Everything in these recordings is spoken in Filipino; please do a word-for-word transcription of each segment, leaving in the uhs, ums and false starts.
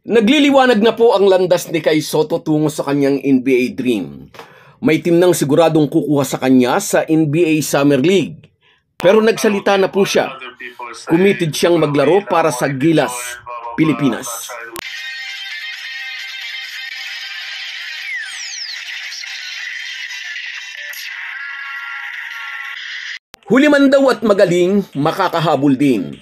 Nagliliwanag na po ang landas ni Kai Sotto tungo sa kanyang N B A dream. May team nang siguradong kukuha sa kanya sa N B A Summer League. Pero nagsalita na po siya. Committed siyang maglaro para sa Gilas, Pilipinas. Huli man daw at magaling, makakahabol din.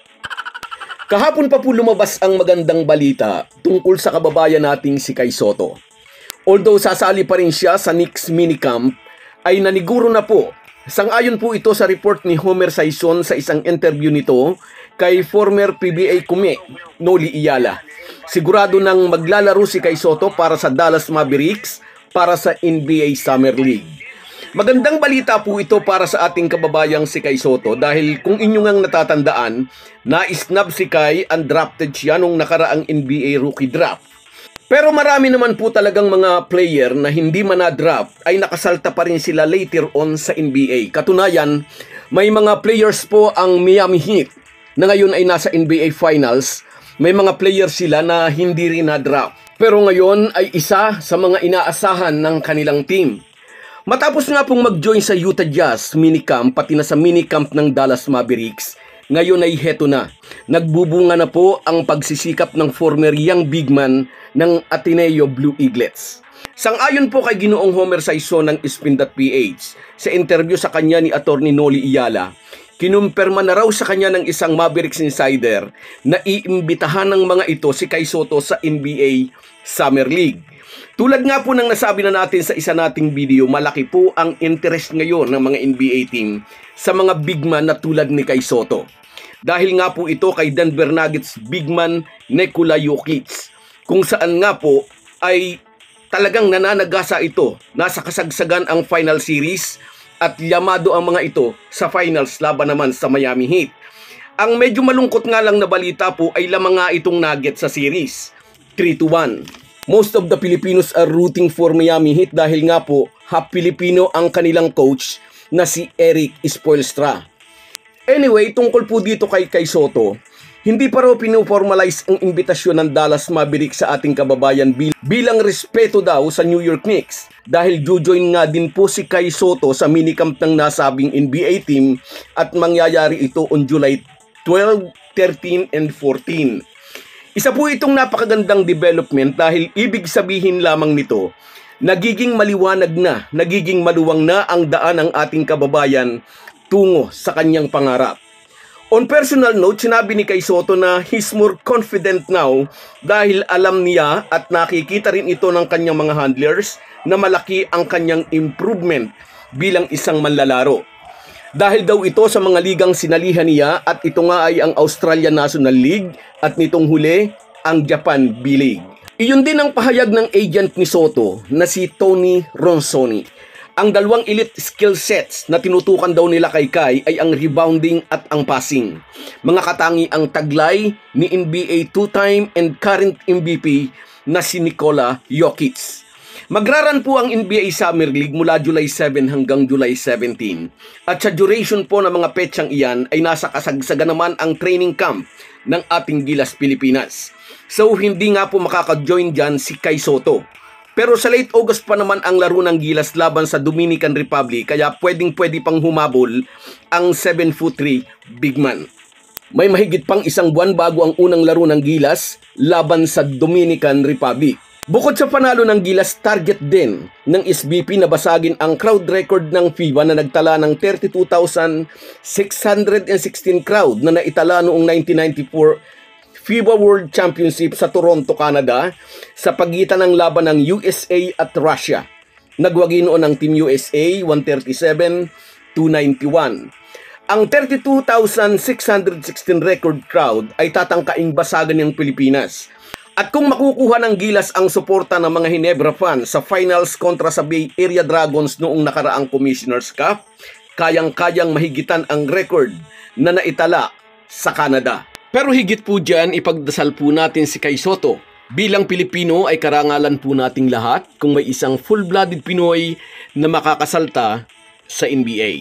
Kahapon pa po lumabas ang magandang balita tungkol sa kababayan nating si Kai Sotto. Although sasali pa rin siya sa Knicks minicamp, ay naniguro na po. Sang-ayon po ito sa report ni Homer Sison sa isang interview nito kay former P B A Kume, Noli Iyala. Sigurado nang maglalaro si Kai Sotto para sa Dallas Mavericks para sa N B A Summer League. Magandang balita po ito para sa ating kababayang si Kai Sotto dahil kung inyo ngang natatandaan, na-snub si Kai, undrafted siya nung nakaraang N B A rookie draft. Pero marami naman po talagang mga player na hindi man na-draft ay nakasalta pa rin sila later on sa N B A. Katunayan, may mga players po ang Miami Heat na ngayon ay nasa N B A Finals. May mga players sila na hindi rin na-draft. Pero ngayon ay isa sa mga inaasahan ng kanilang team. Matapos nga pong mag-join sa Utah Jazz minicamp pati na sa minicamp ng Dallas Mavericks, ngayon ay heto na. Nagbubunga na po ang pagsisikap ng former young big man ng Ateneo Blue Eaglets. Sang-ayon po kay Ginoong Homer Sison ng Spin dot P H sa interview sa kanya ni Attorney Noli Iyala, kinumpirma na raw sa kanya ng isang Mavericks insider na iimbitahan ng mga ito si Kai Sotto sa N B A Summer League. Tulad nga po ng nasabi na natin sa isa nating video, malaki po ang interest ngayon ng mga N B A team sa mga big man na tulad ni Kai Sotto. Dahil nga po ito kay Denver Nuggets big man Nikola Jokic, kung saan nga po ay talagang nananagasa ito. Nasa kasagsagan ang final series at yamado ang mga ito sa finals laban naman sa Miami Heat. Ang medyo malungkot nga lang na balita po ay lamang nga itong Nuggets sa series, three to one. Most of the Filipinos are rooting for Miami Heat dahil nga po half Filipino ang kanilang coach na si Eric Spoelstra. Anyway, tungkol po dito kay Kai Sotto, hindi pa raw pinoformalize ang imbitasyon ng Dallas Mavericks sa ating kababayan bil bilang respeto daw sa New York Knicks dahil jojoin nga din po si Kai Sotto sa minicamp ng nasabing N B A team at mangyayari ito on July twelve, thirteen, and fourteen. Isa po itong napakagandang development dahil ibig sabihin lamang nito, nagiging maliwanag na, nagiging maluwang na ang daan ng ating kababayan tungo sa kanyang pangarap. On personal note, sinabi ni Kai Sotto na he's more confident now dahil alam niya at nakikita rin ito ng kanyang mga handlers na malaki ang kanyang improvement bilang isang manlalaro. Dahil daw ito sa mga ligang sinalihan niya at ito nga ay ang Australian National League at nitong huli ang Japan B-League. Iyon din ang pahayag ng agent ni Sotto na si Tony Ronsoni. Ang dalawang elite skill sets na tinutukan daw nila kay Kai ay ang rebounding at ang passing. Mga katangi ang taglay ni N B A two-time and current M V P na si Nikola Jokic. Magraran po ang N B A Summer League mula July seven hanggang July seventeen. At sa duration po ng mga petsang iyan ay nasa kasagsagan naman ang training camp ng ating Gilas Pilipinas. So hindi nga po makaka-join dyan si Kai Sotto. Pero sa late August pa naman ang laro ng Gilas laban sa Dominican Republic kaya pwedeng-pwede pang humabol ang seven foot three big man. May mahigit pang isang buwan bago ang unang laro ng Gilas laban sa Dominican Republic. Bukod sa panalo ng Gilas, target din ng S B P na basagin ang crowd record ng FIBA na nagtala ng thirty-two thousand six hundred sixteen crowd na naitala noong nineteen ninety-four FIBA World Championship sa Toronto, Canada sa pagitan ng laban ng U S A at Russia. Nagwagi noon ang Team U S A one thirty-seven to ninety-one. Ang thirty-two thousand six hundred sixteen record crowd ay tatangkaing basagan ng Pilipinas. At kung makukuha ng Gilas ang suporta ng mga Hinebra fans sa finals kontra sa Bay Area Dragons noong nakaraang Commissioner's Cup, kayang-kayang mahigitan ang record na naitala sa Canada. Pero higit po dyan, ipagdasal po natin si Kai Sotto. Bilang Pilipino ay karangalan po nating lahat kung may isang full-blooded Pinoy na makakasalta sa N B A.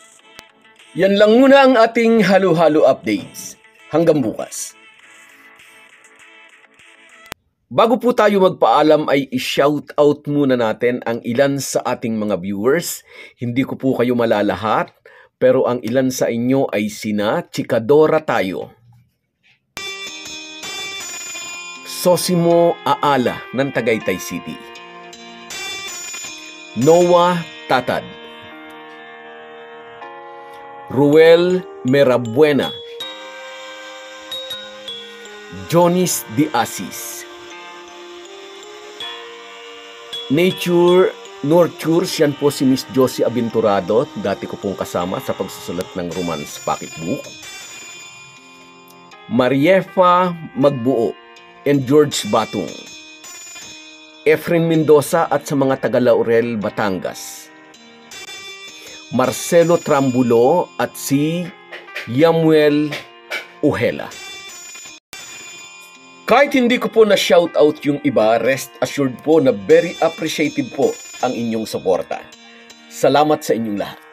Yan lang muna ang ating halo-halo updates. Hanggang bukas. Bago po tayo magpaalam ay i-shoutout muna natin ang ilan sa ating mga viewers. Hindi ko po kayo malalahat, pero ang ilan sa inyo ay sina Chikadora Tayo, Sosimo Aala ng Tagaytay City, Noah Tatad, Ruel Merabuena, Jonis de Asis, Nature Nurtures, yan po si Miss Josie Abenturado, dati ko pong kasama sa pagsusulat ng romance pocketbook. Mariefa Magbuo and George Batung, Efren Mendoza at sa mga taga Laurel, Batangas, Marcelo Trambulo at si Yamuel Ujela. Kahit hindi ko po na shoutout yung iba, rest assured po na very appreciated po ang inyong suporta. Salamat sa inyong lahat.